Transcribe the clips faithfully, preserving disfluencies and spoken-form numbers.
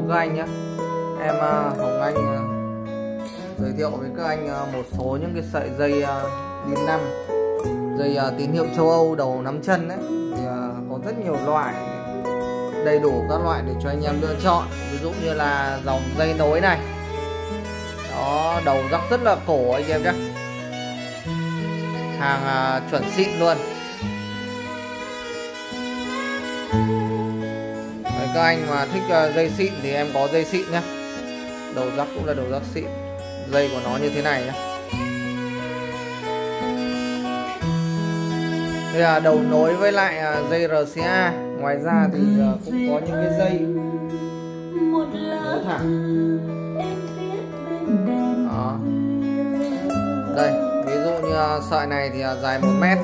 các anh nhé. Em Hồng Anh giới thiệu với các anh một số những cái sợi dây đin năm, dây tín hiệu châu Âu đầu nắm chân đấy. Thì có rất nhiều loại, đầy đủ các loại để cho anh em lựa chọn. Ví dụ như là dòng dây nối này, đó, đầu rắc rất là cổ anh em nhé, hàng chuẩn xịn luôn. Đấy, các anh mà thích dây xịn thì em có dây xịn nhé, đầu rắc cũng là đầu rắc xịn, dây của nó như thế này nhé. Đây là đầu nối với lại dây rờ xê a. Ngoài ra thì cũng có những cái dây nối thẳng. Đó. Đây, ví dụ như sợi này thì dài một mét.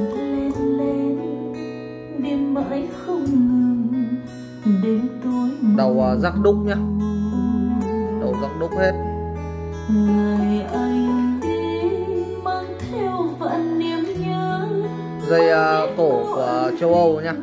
Đầu rắc đúc nhá, đầu rắc đúc hết. Dây uh, cổ của châu Âu nhá,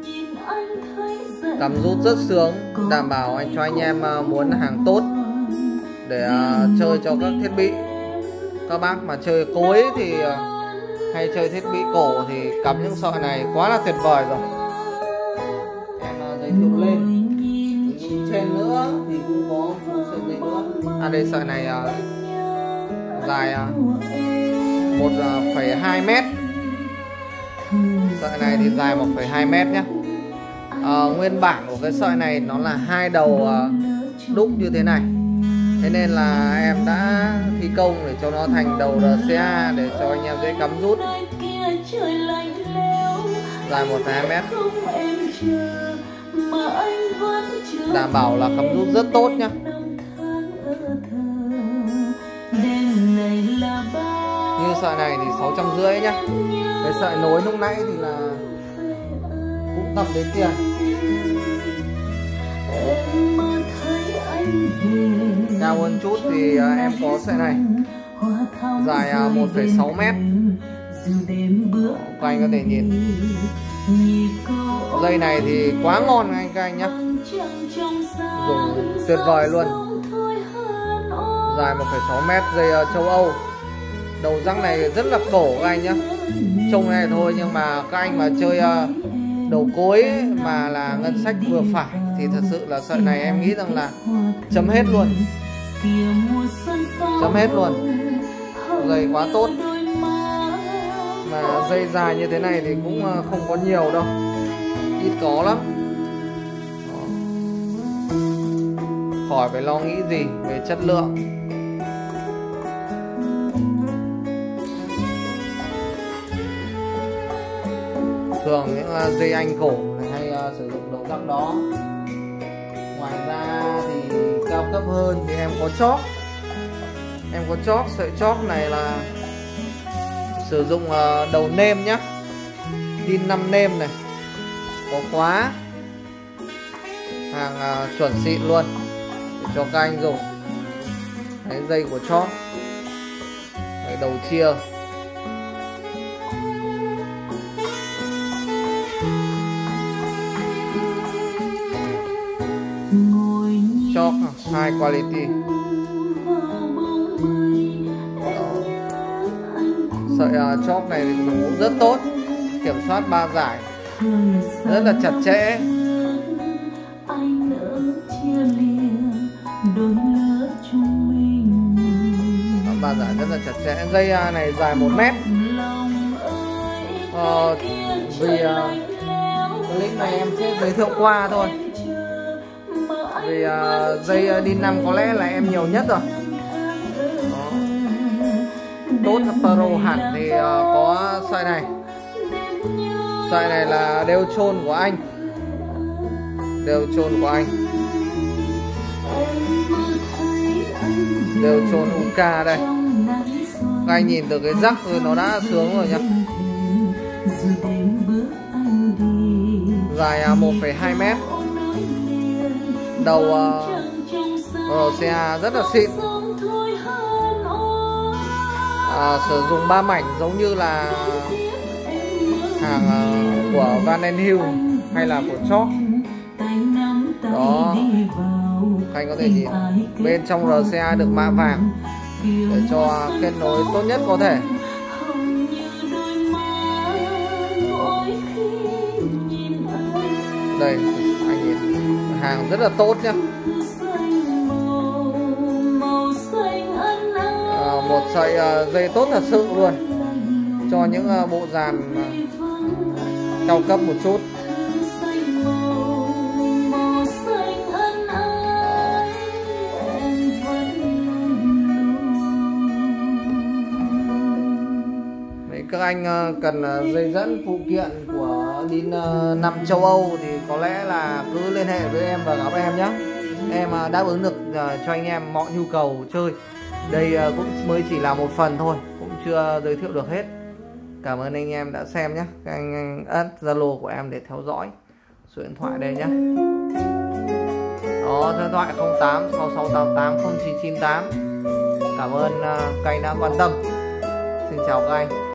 cắm rút rất sướng, đảm bảo anh cho anh em uh, muốn hàng tốt để uh, chơi cho các thiết bị. Các bác mà chơi cối thì uh, hay chơi thiết bị cổ thì cắm những sợi này quá là tuyệt vời rồi. Em uh, giới thiệu lên. Trên nữa thì cũng có một sợi dây nữa. À đây, sợi này uh, dài uh, một phẩy hai mét. Sợi này thì dài một phẩy hai mét nhé. À, nguyên bản của cái sợi này nó là hai đầu uh, đúc như thế này. Thế nên là em đã thi công để cho nó thành đầu rờ xê a để cho anh em dễ cắm rút. Dài một phẩy hai mét. Đảm bảo là cắm rút rất tốt nhá. Như sợi này thì sáu trăm rưỡi nhá. Cái sợi nối lúc nãy thì là cũng tầm đến tiền. Cao hơn chút thì em có sợi này, dài một phẩy sáu mét. Các anh có thể nhìn. Dây này thì quá ngon anh các anh nhé, dùng tuyệt vời luôn. Dài một phẩy sáu mét, dây châu Âu. Đầu rắc này rất là cổ các anh nhé. Trông này thôi nhưng mà các anh mà chơi đầu cối mà là ngân sách vừa phải thì thật sự là sợi này em nghĩ rằng là chấm hết luôn. Chấm hết luôn. Dây quá tốt. Mà dây dài như thế này thì cũng không có nhiều đâu, ít có lắm. Đó. Khỏi phải lo nghĩ gì về chất lượng. Thường những dây anh cổ hay uh, sử dụng đầu rắc đó. Ngoài ra thì cao cấp hơn thì em có chóp. Em có chóp, sợi chóp này là sử dụng uh, đầu nêm nhá, đin năm nêm này, có khóa, hàng uh, chuẩn xịn luôn để cho các anh dùng. Đấy, dây của chóp. Đấy, đầu chia. Chóp high quality. Đó. Sợi uh, chóp này thì cũng rất tốt, kiểm soát ba giải rất là chặt chẽ. Ba giải rất là chặt chẽ. Dây uh, này dài một mét. uh, Vì uh, clip này em sẽ giới thiệu qua thôi. Vì uh, dây đin năm có lẽ là em nhiều nhất rồi. Đó. Tốt Pro hẳn thì uh, có sợi này. Sợi này là đeo chôn của anh. Đeo chôn của anh. Đeo chôn u ca đây. Các anh nhìn từ cái rắc rồi nó đã sướng rồi nhá. Dài một phẩy hai mét. Đầu uh, rờ xê a rất là xịn. À, sử dụng ba mảnh giống như là hàng uh, của Van and Hill hay là của Chóp. Đó. anh có thể nhìn bên trong rờ xê a được mạ vàng để cho kết nối tốt nhất có thể. Đây anh nhìn hàng rất là tốt nhá. À, một sợi uh, dây tốt thật sự luôn cho những uh, bộ dàn uh, cao cấp một chút. Các anh cần dây dẫn phụ kiện của pin năm châu Âu thì có lẽ là cứ liên hệ với em và gặp em nhé. Em đáp ứng được cho anh em mọi nhu cầu chơi. Đây cũng mới chỉ là một phần thôi, cũng chưa giới thiệu được hết. Cảm ơn anh em đã xem nhé. Các anh ấn Zalo của em để theo dõi. Số điện thoại đây nhé. Đó, số điện thoại không tám sáu sáu tám tám không chín chín tám. Cảm ơn các anh đã quan tâm. Xin chào các anh.